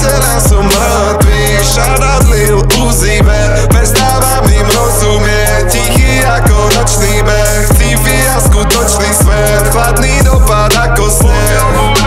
priatelia sú mŕtvi. Shoutout Lil Uzi Vert, prestávam im rozumieť. Tichý ako nočný beh, sci-fi a skutočný svet, chladný dopad ako sneh.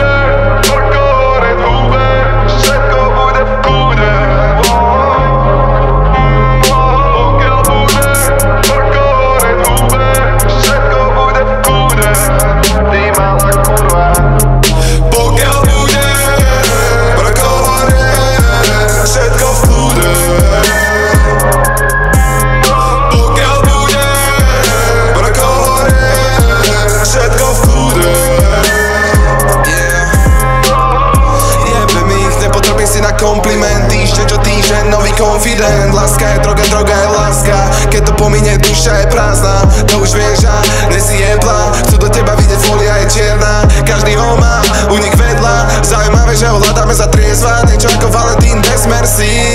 Komplimenty, čo týždeň nový confident. Láska je droga, droga je láska. Keď to pominie, duša je prázdna. To už vieš a nesi jebla. Chcú do teba vidieť, folia je čierna. Každý ho má, u nich vedľa. Zaujímavé, že ho hľadáme za triezva. Niečo ako Valentín bez merci.